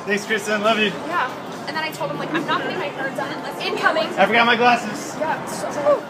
Thanks, Kristen. Love you. Yeah. And then I told him, like, I'm not putting my cards on unless incoming. I forgot my glasses. Yeah. So